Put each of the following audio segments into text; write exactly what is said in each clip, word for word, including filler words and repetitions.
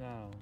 Now,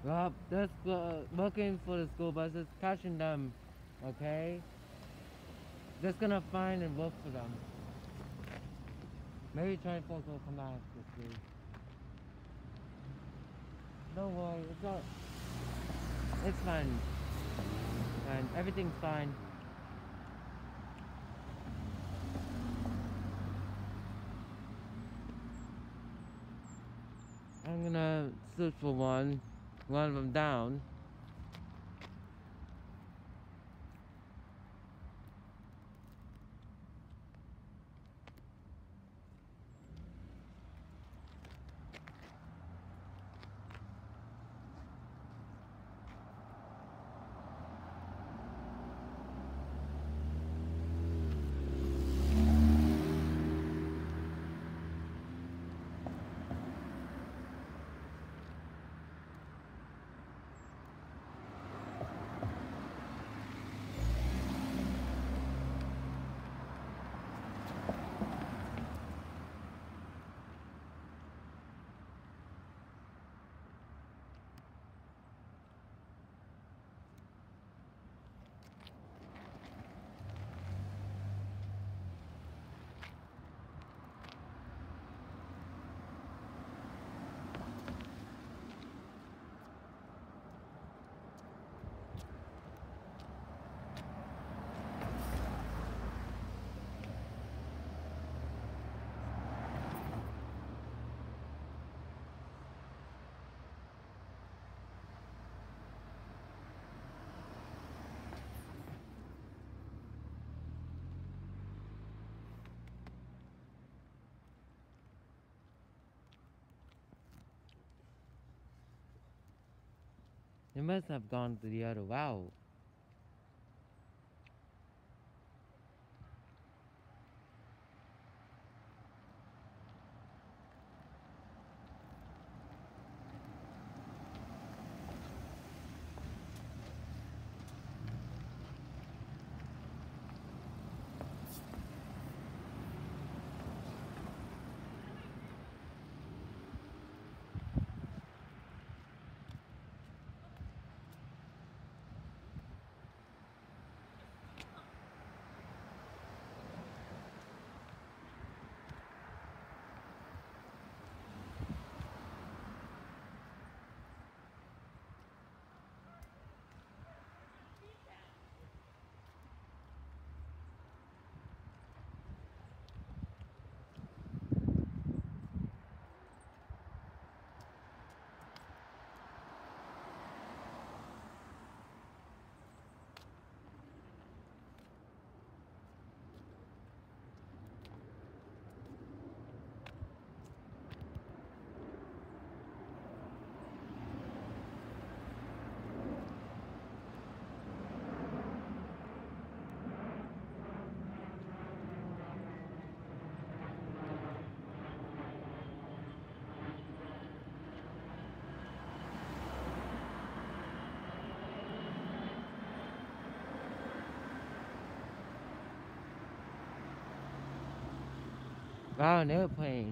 Well, that's uh, looking for the school buses, catching them, okay? Just gonna find and look for them. Maybe train folks will come out this week. Don't worry, it's all, it's fine. Fine, everything's fine. I'm gonna search for one, one of them down. They must have gone to the other route. Wow, an airplane.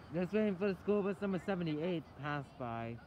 Just waiting for the school bus number seventy-eight to pass by.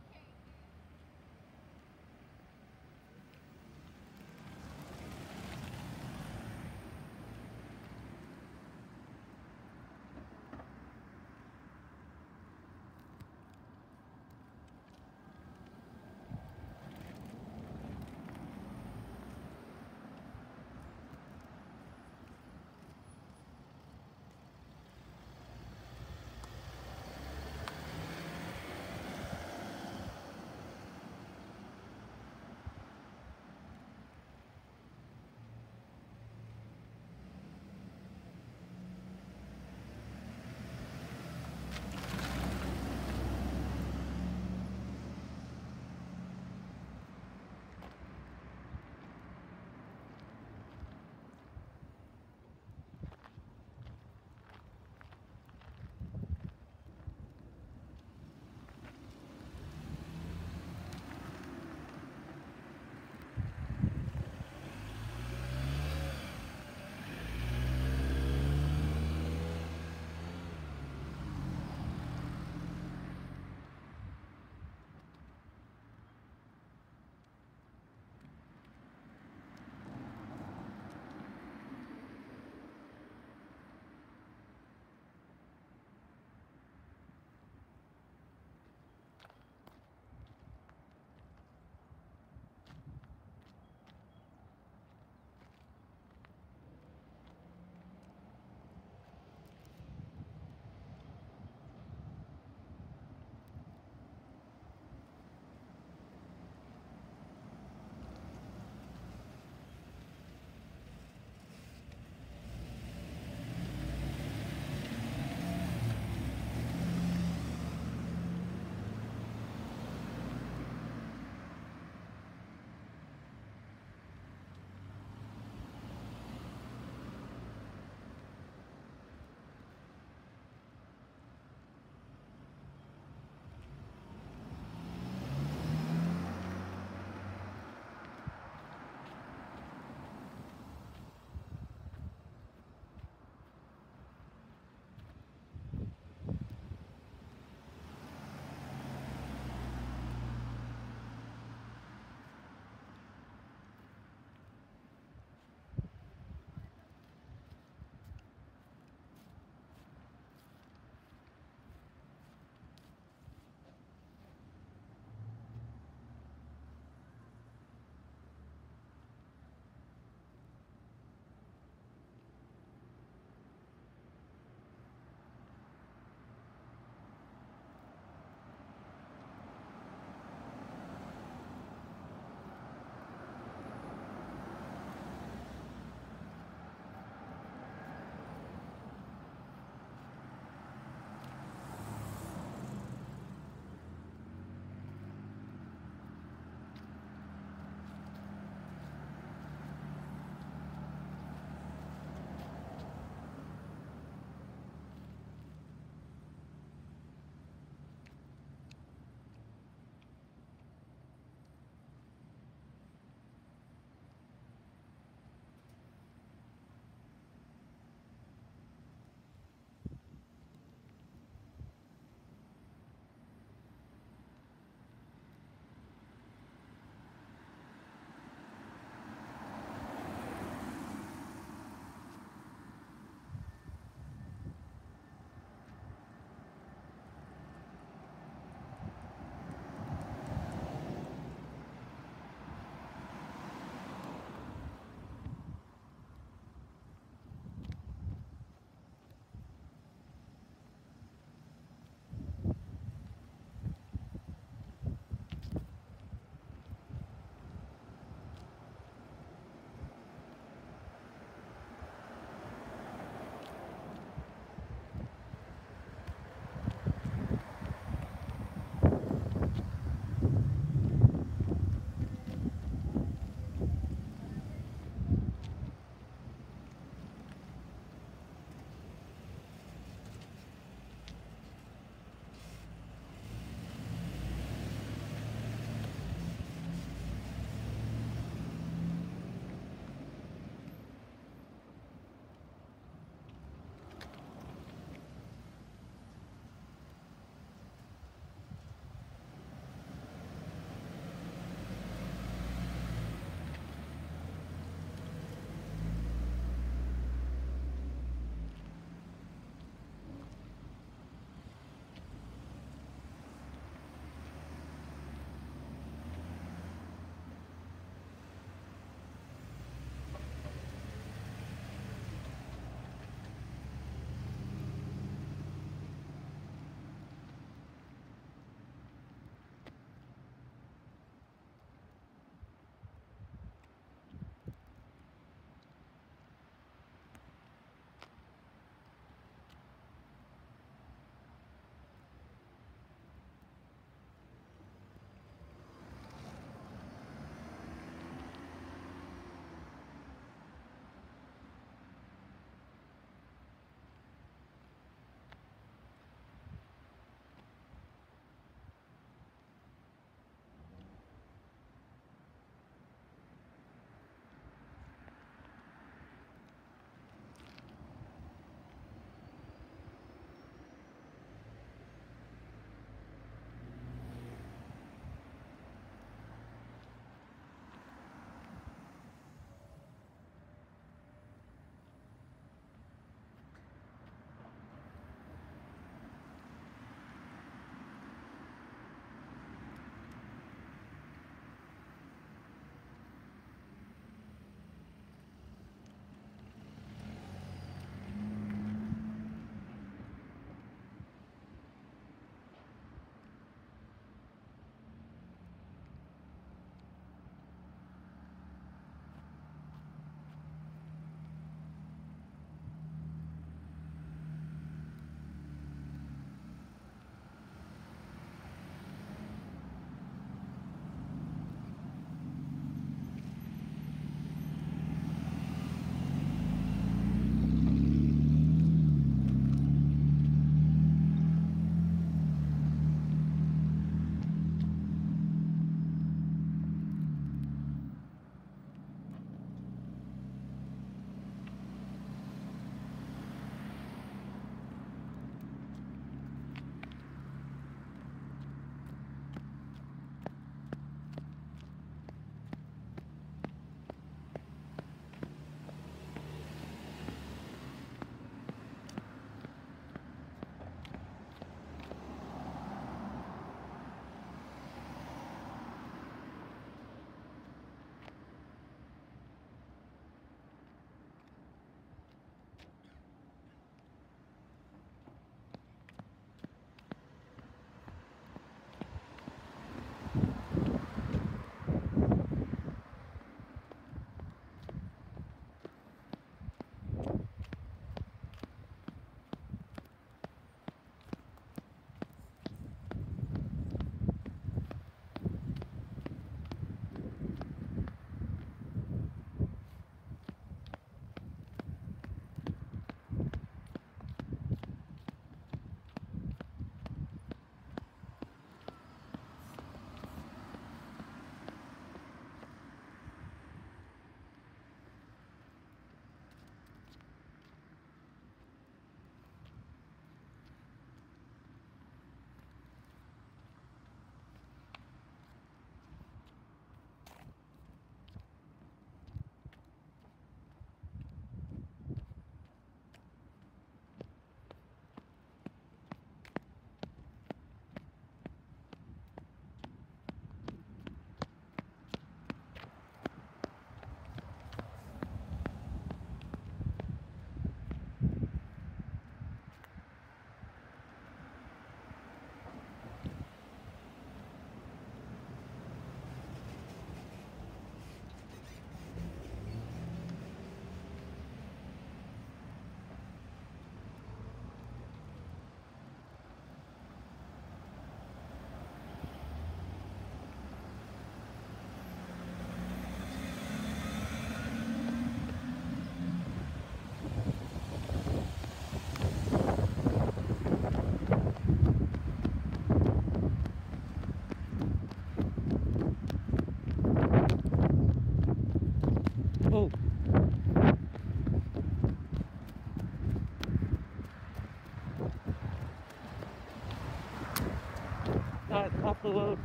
off the road.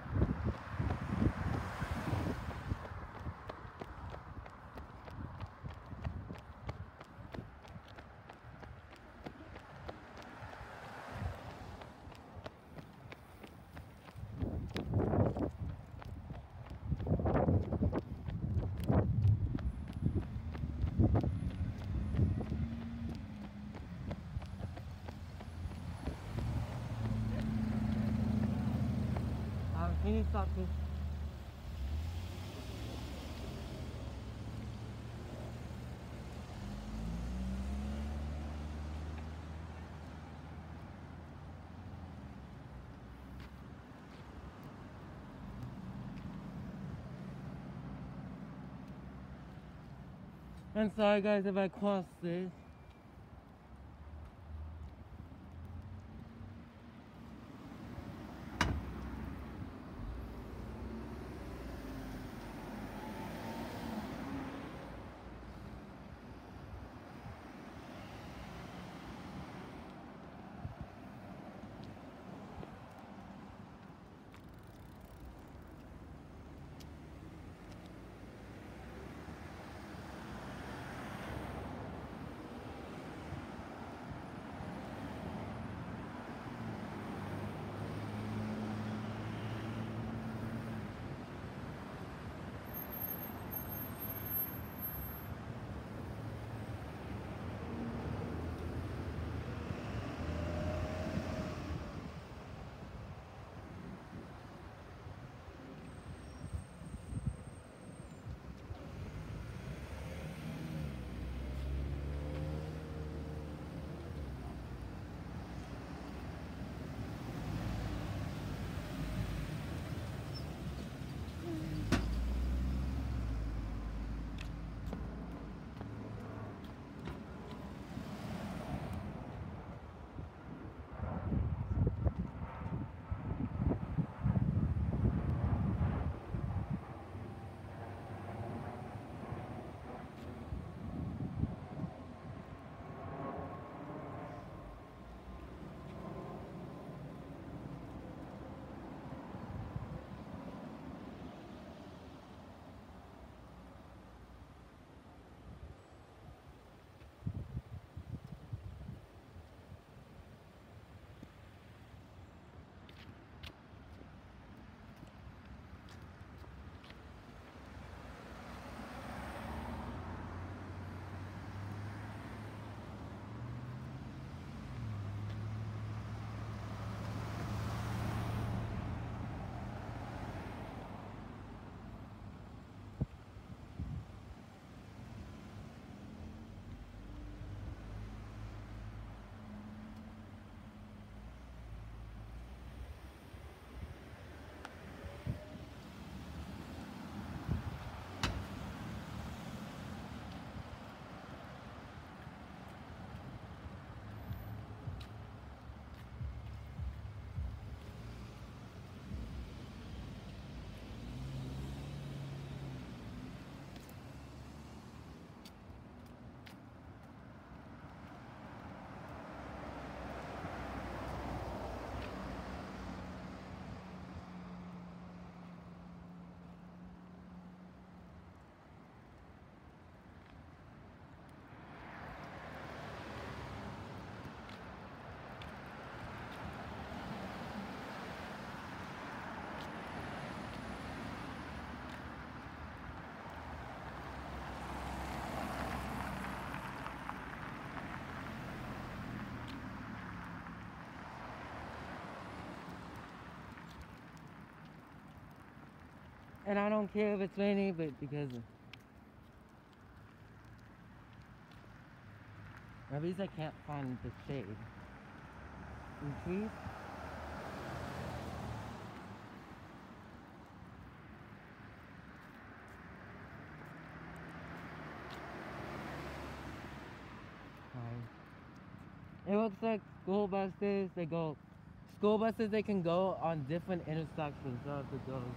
Um, can you stop this? I'm sorry guys if I crossed this. And I don't care if it's raining, but because at least I can't find the shade. In trees? Fine. It looks like school buses, they go, school buses, they can go on different intersections of the go.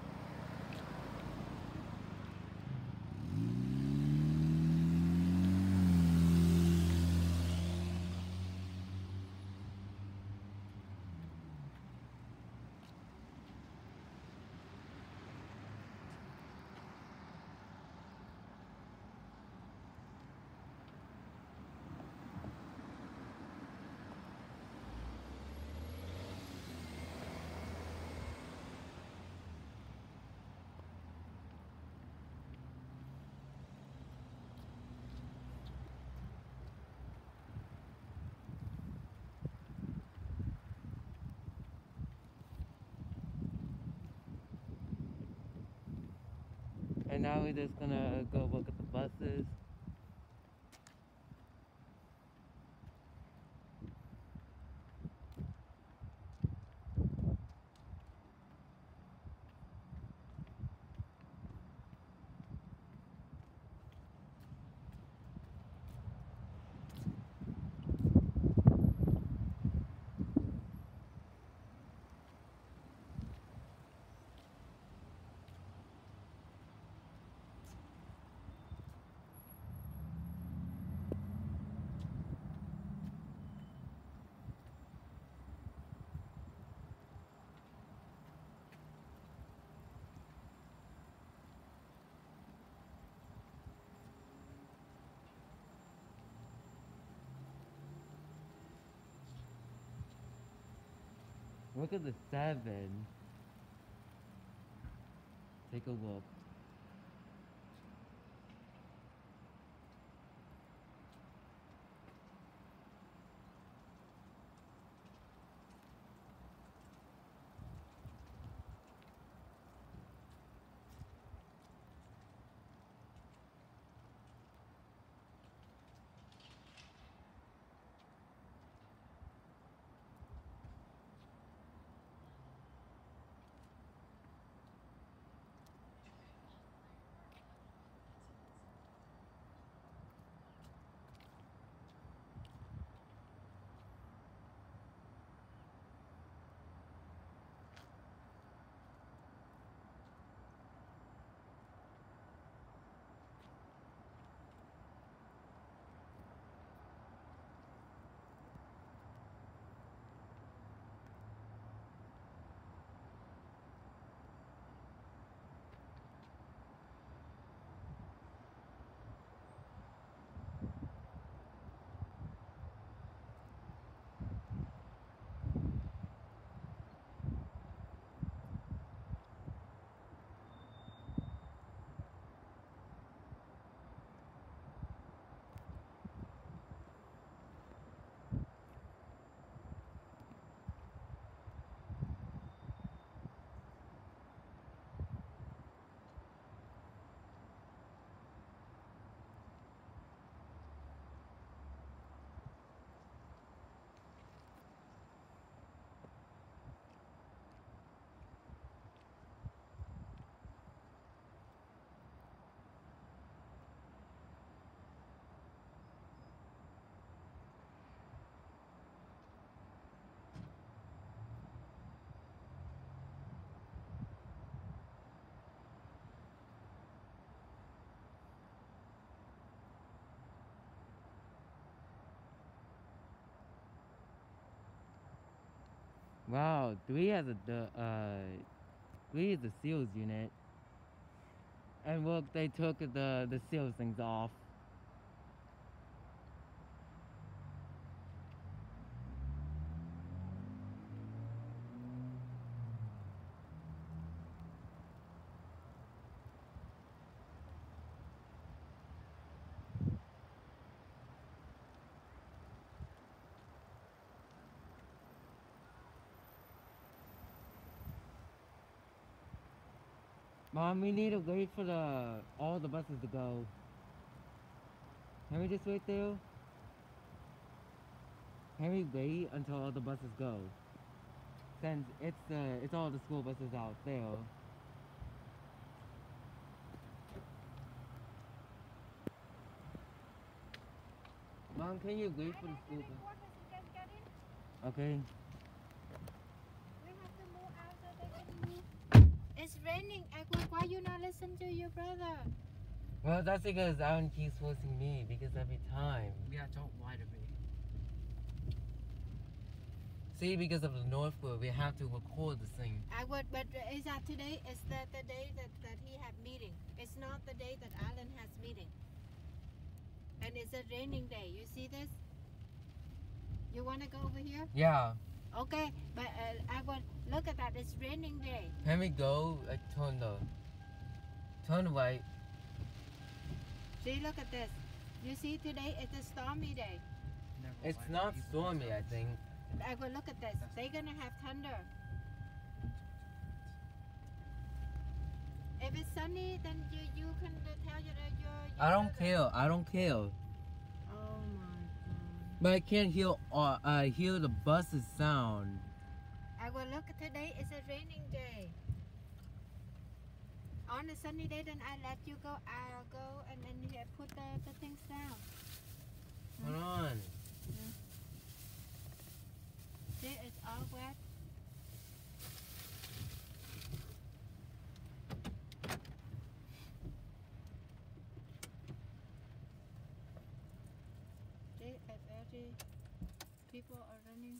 right now we're just gonna go look at the buses. Look at the seven. Take a look. Wow, three has a the uh three is the seals unit. And look, they took the the seals things off. Mom, we need to wait for the all the buses to go. Can we just wait there? Can we wait until all the buses go? Since it's the it's all the school buses out there. Mom, can you wait for the school bus? Okay. It's raining. Edward, why you not listen to your brother? Well, that's because Alan keeps forcing me because every time. Yeah, don't lie to me. See, because of the North Pole, we have to record this thing. Edward, but is that today? Is that the day that, that he had meeting? It's not the day that Alan has meeting. And it's a raining day. You see this? You want to go over here? Yeah. Okay, but uh, Edward, look at that. It's raining day. Can we go? Like, turn the. Turn right. See, look at this. You see, today it's a stormy day. Never It's lie to not people. stormy, I think. Edward, look at this. They're gonna have thunder. If it's sunny, then you you can uh, tell your uh, your. your I don't brother. care. I don't care. Oh my god. But I can't hear. Uh, uh, hear the bus's sound. I will look. Today is a raining day. On a sunny day, then I let you go. I'll go and then you put the, the things down. Hold on. See, it's all wet. See, already people are running.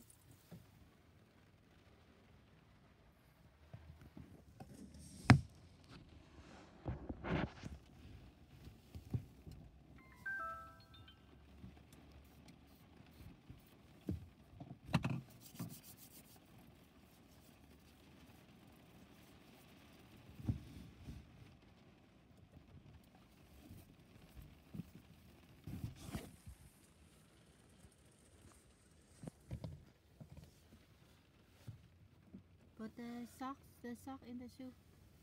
Put the socks, the sock in the shoe.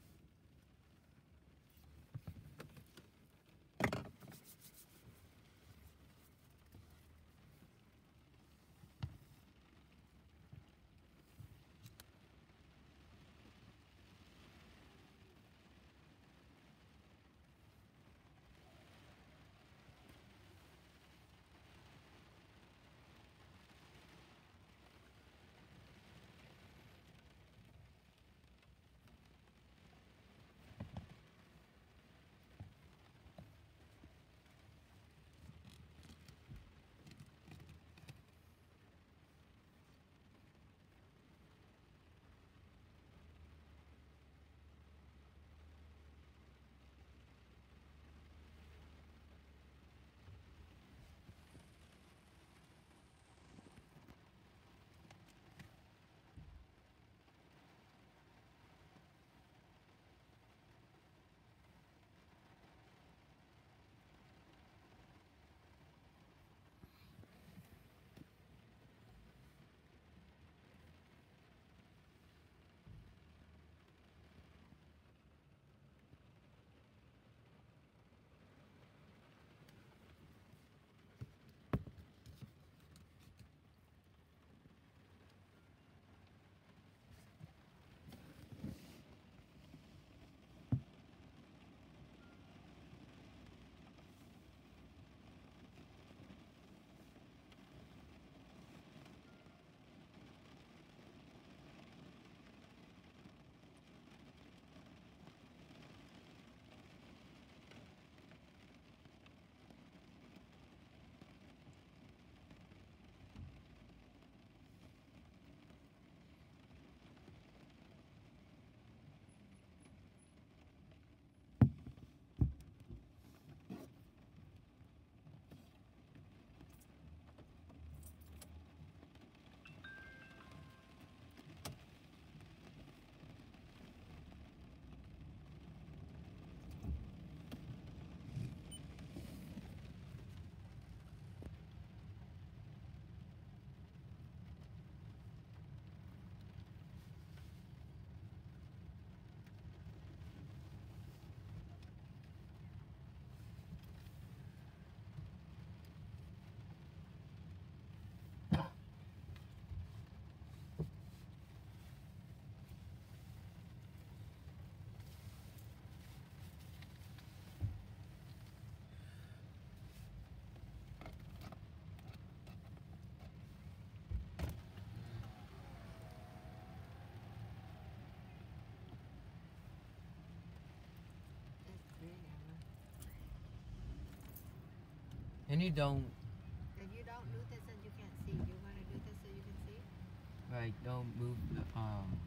And you don't, If you don't do this, then you can't see. You want to do this so you can see? like, don't move the, um,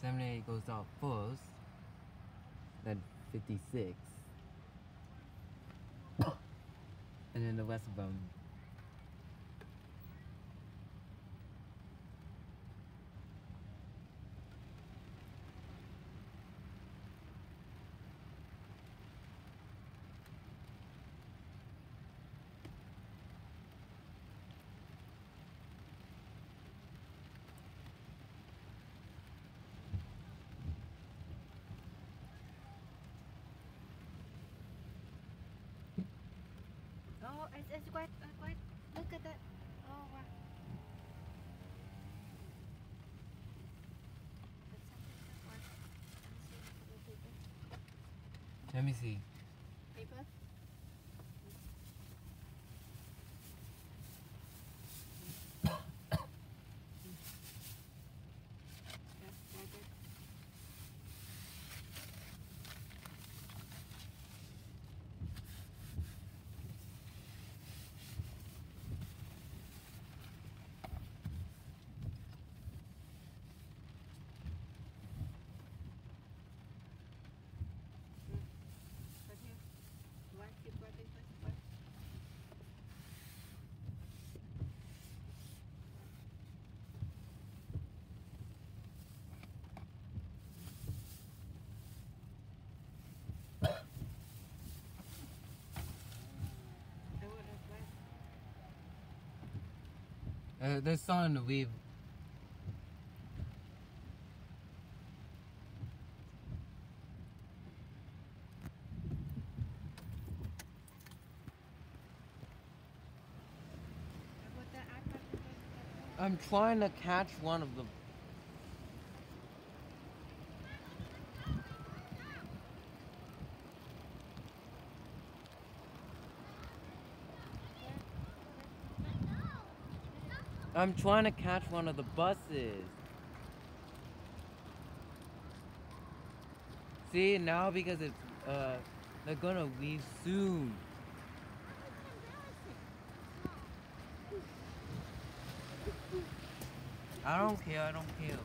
seventy-eight goes out first. Then fifty-six. And then the rest of them. Oh, it's, it's quite, uh, quite, look at that. Oh, wow. That's something that works. Let me see. Let me see. Paper? Yeah, like it. Right here. What? Keep writing first. What? I would have left. Uh, there's some in the weave. I put the iPad in the- I'm trying to catch one of the. I'm trying to catch one of the buses. See, now because it's, uh, they're gonna leave soon. I don't care, I don't care.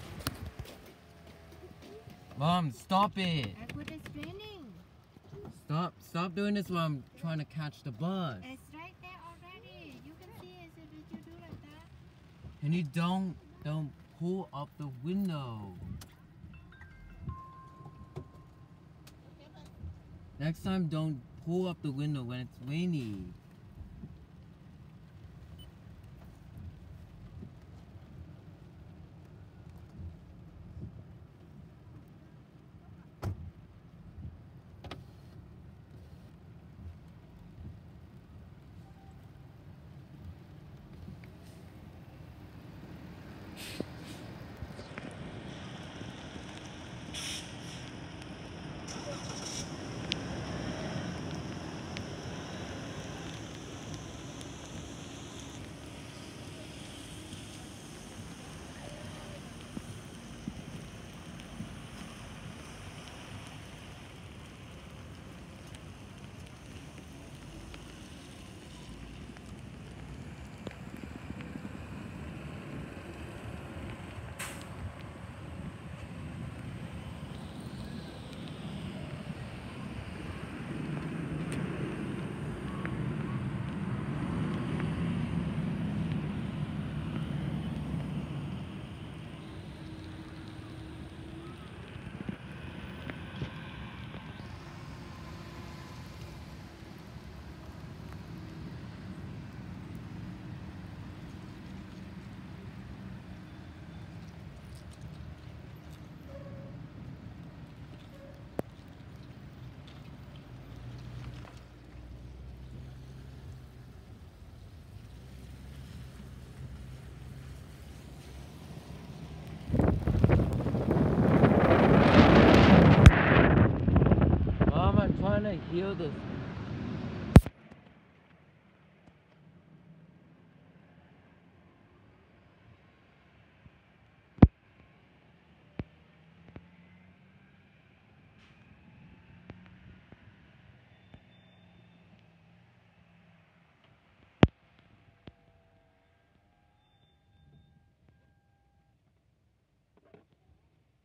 Mom, stop it. I put it's raining. Stop, stop doing this while I'm trying to catch the bus. It's right there already. You can see it. Did you do like that? And you don't, don't pull up the window. Next time, don't pull up the window when it's rainy.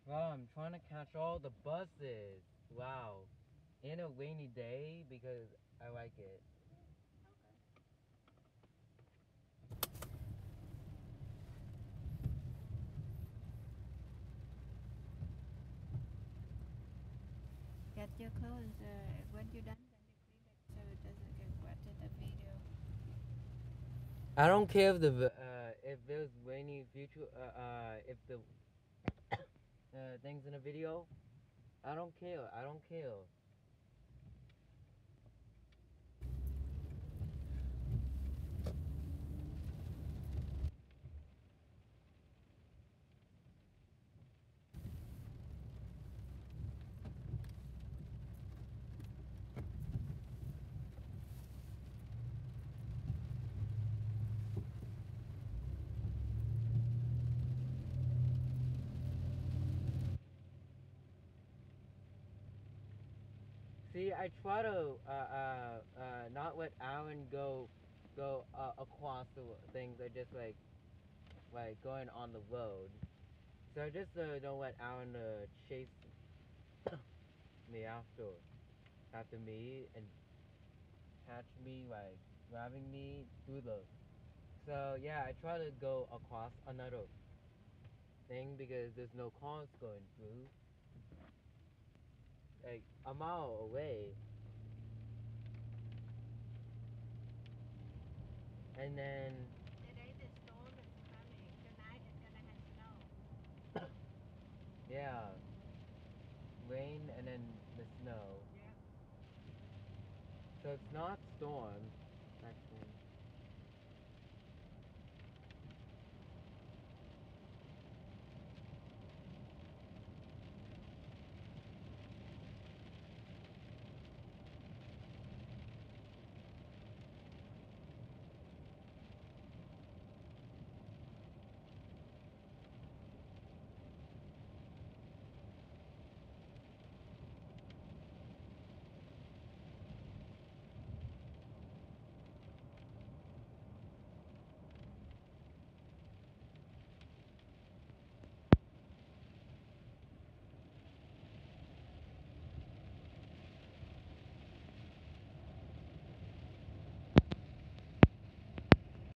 Wow, I'm trying to catch all the buses. Wow. In a rainy day because I like it. Get your clothes. Uh, when you're done, then you clean it so it doesn't get wet in the video. I don't care if the uh if there's rainy future uh, uh if the uh things in the video. I don't care. I don't care. See, I try to uh, uh, uh, not let Alan go go uh, across the things. I just like like going on the road. So I just uh, don't let Alan uh, chase me after after me and catch me like grabbing me through the. So yeah, I try to go across another thing because there's no cars going through. Like a mile away, and then Today the storm is coming. Tonight it's gonna have snow. yeah, rain and then the snow. Yeah. So it's not storm.